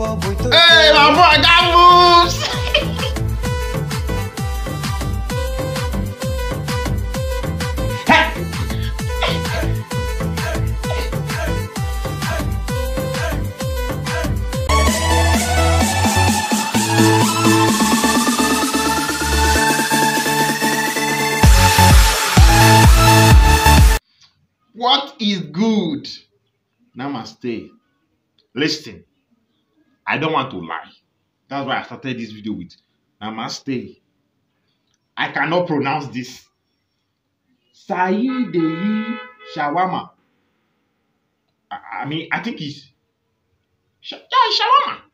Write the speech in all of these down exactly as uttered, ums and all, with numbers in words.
Hey, my boy, that moves! What is good? Namaste. Listen, I don't want to lie. That's why I started this video with Namaste. I cannot pronounce this. Saidei Shawarma. I, I mean, I think it's sh yeah, Shawarma.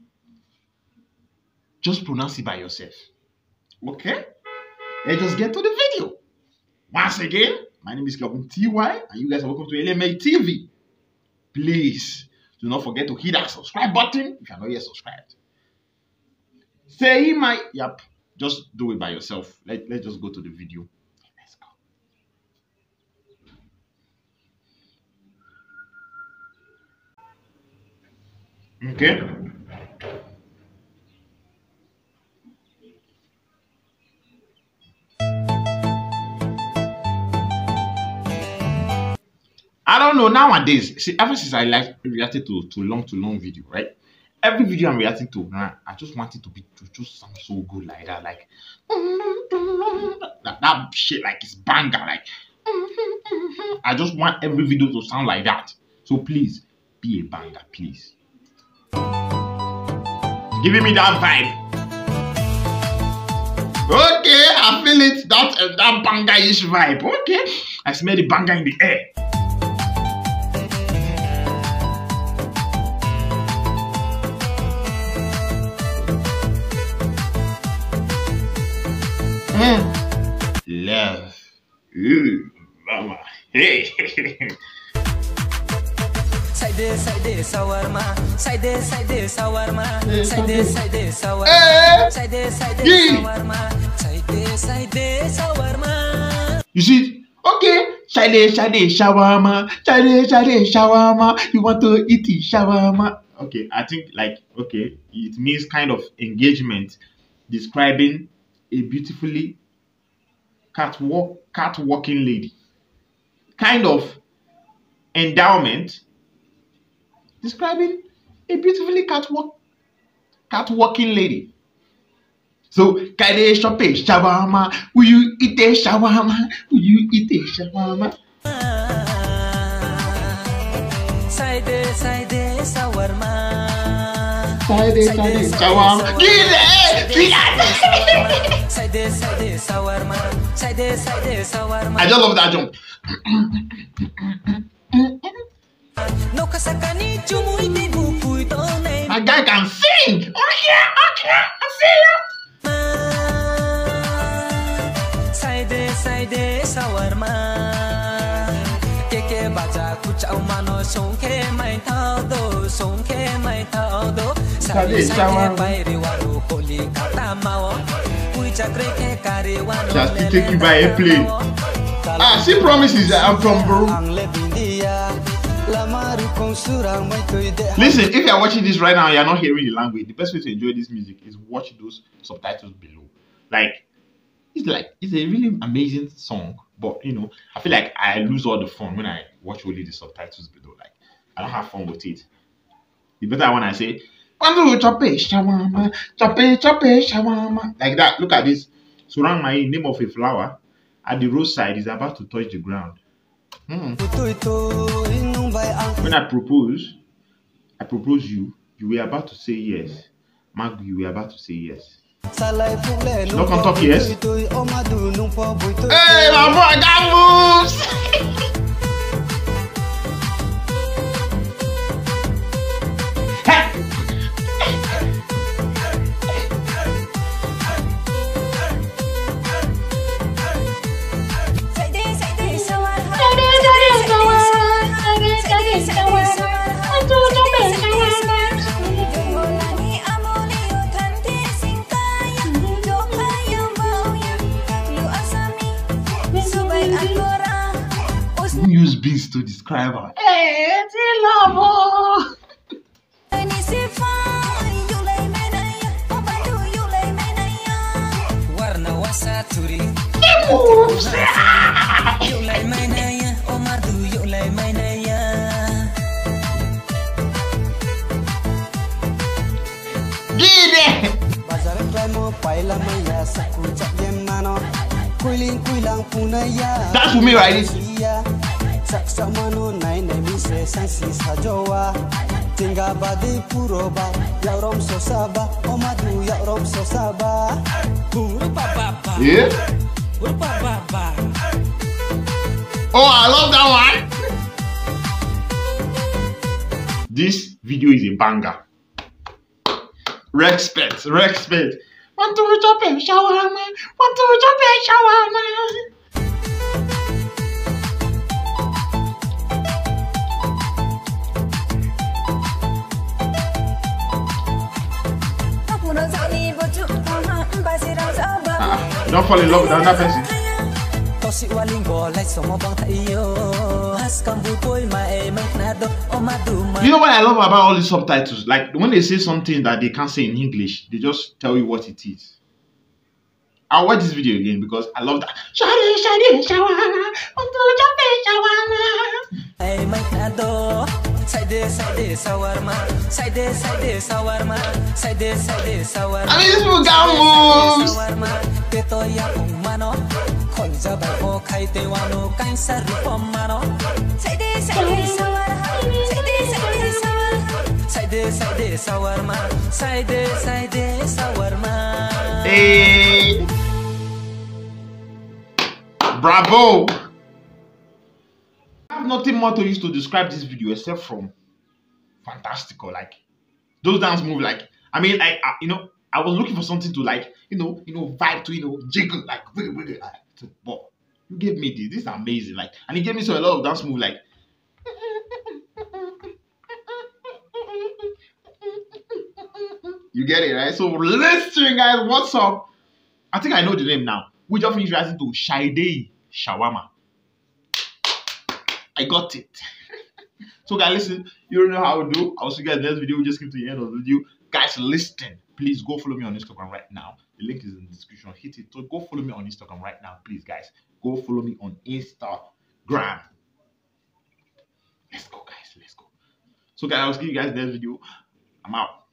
Just pronounce it by yourself. Okay? Let's just get to the video. Once again, my name is Kelvin T Y, and you guys are welcome to L M A T V. Please do not forget to hit that subscribe button if you are not yet subscribed. Say my yep, just do it by yourself. Let, let's just go to the video. Let's go. Okay. I don't know nowadays. See, ever since I like reacted to to long to long video, right? Every video I'm reacting to, I just want it to be to just sound so good like that, like that, that shit, like it's banger, like I just want every video to sound like that. So please be a banger, please. Giving me that vibe. Okay, I feel it. That uh, that banger-ish vibe. Okay, I smell the banger in the air. Mm. Love. Ooh, mama. Hey. Side side shawarma, side side shawarma, side side shawarma, side side shawarma, side side shawarma. You see? Okay. Side side shawarma, side side shawarma. You want to eat it, shawarma? Okay, I think like okay, it means kind of engagement, describing a beautifully catwalk, catwalking lady. Kind of endowment, describing a beautifully catwalk, catwalking lady. So, Kade shop a shawarma. Will you eat a shawarma? Will you eat a shawarma? Side side shawarma. Side side shawarma. Get it! Side side shawarma. Side side shawarma. I just love that jump. My guy can sing. Okay, okay, I see you. Side side shawarma. Keke baja kuchau mano songke mai thao do songke mai thao do. Side side bairi waru koli kata mao. She has to take you by a plane. Ah, she promises that I'm from Peru. Listen, if you are watching this right now, you are not hearing the language. The best way to enjoy this music is watch those subtitles below. Like, it's like it's a really amazing song, but you know, I feel like I lose all the fun when I watch only the subtitles below. Like, I don't have fun with it. The better when I say, shawarma, shawarma, like that. Look at this. Surround my name of a flower at the roadside is about to touch the ground. Hmm. When I propose, I propose you, you were about to say yes. Mark, you were about to say yes. Not on top, yes. Hey, my boy, that moves! Use beans to describe her. Hey, it's love. churi. You like my naya, oh madu, you like my naya. Gini. Bazar klamo paila maya saku chakyem mano. Kuiling kuilang punaya. That's for me, right? Saksa mano nai nai mi se sansi sajowa. Tingga badi puro ba, yaurom sosaba, omadu yaurom sosaba. Yeah. Oh, I love that one. This video is a banger. Respect, respect. Want to chop a shawarma? Want to chop a shawarma? Ah, don't fall in love with another person. You know what I love about all these subtitles? Like when they say something that they can't say in English, they just tell you what it is. I'll watch this video again because I love that. Shadi, shadi, shawarma. Want to chop a shawarma? Side side shawarma, side side shawarma, side side shawarma. I mean, this will go moves. Shawarma, keto ya umano, khonja bako khaite wano kaisa rupamano. Side side shawarma, side side shawarma, side side shawarma, side side shawarma. Hey, bravo! I have nothing more to use to describe this video except from fantastical. Like those dance moves, like I mean, like I, you know, I was looking for something to like, you know, you know, vibe to, you know, jiggle, like wiggle, wiggle, like. So, but you gave me this. This is amazing. Like, and he gave me so a lot of dance moves, like. You get it, right? So listen, guys, what's up? I think I know the name now. We just finished reacting to Shadi Shawarma. I got it. So guys, listen, you don't know how to do. I'll see you guys in the next video. We just came to the end of the video. Guys, listen. Please go follow me on Instagram right now. The link is in the description. Hit it. So go follow me on Instagram right now. Please, guys. Go follow me on Instagram. Let's go, guys. Let's go. So guys, I'll see you guys in the next video. I'm out.